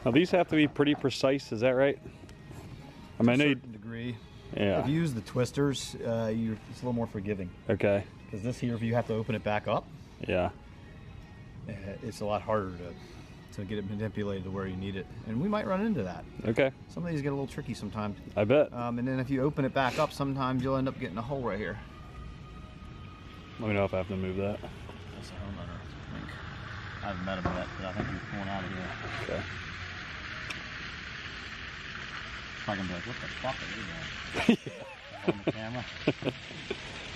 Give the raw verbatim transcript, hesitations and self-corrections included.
Now these have to be pretty precise, is that right? I mean, I know to a you, certain degree. yeah. If you use the twisters, uh, you're, it's a little more forgiving. Okay. Because this here, if you have to open it back up, Yeah. uh, it's a lot harder to to get it manipulated to where you need it. And we might run into that. Okay. Some of these get a little tricky sometimes. I bet. Um, and then if you open it back up, sometimes you'll end up getting a hole right here. Let me know if I have to move that. That's a homeowner, I think. I haven't met him yet, but I think he's pulling out of here. Okay. Probably gonna be like, what the fuck are you doing? On the camera.